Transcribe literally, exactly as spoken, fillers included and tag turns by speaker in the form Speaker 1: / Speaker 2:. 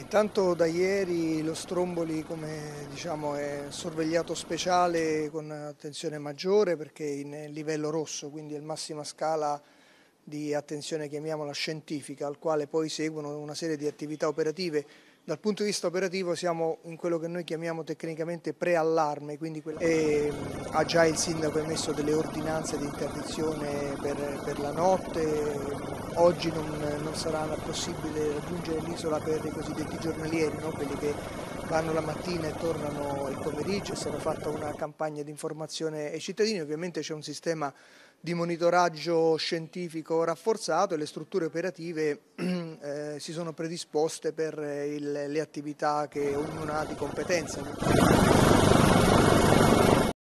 Speaker 1: Intanto da ieri lo Stromboli, come diciamo, è sorvegliato speciale con attenzione maggiore perché è in livello rosso, quindi è il massima scala di attenzione, chiamiamola scientifica, al quale poi seguono una serie di attività operative. Dal punto di vista operativo siamo in quello che noi chiamiamo tecnicamente preallarme, quindi quella- e, mh, ha già il sindaco emesso delle ordinanze di interdizione per, per la notte. Oggi non, non sarà possibile raggiungere l'isola per i cosiddetti giornalieri, no? Quelli che vanno la mattina e tornano il pomeriggio. È stata fatta una campagna di informazione ai cittadini, ovviamente c'è un sistema di monitoraggio scientifico rafforzato e le strutture operative eh, si sono predisposte per il, le attività che ognuna ha di competenza.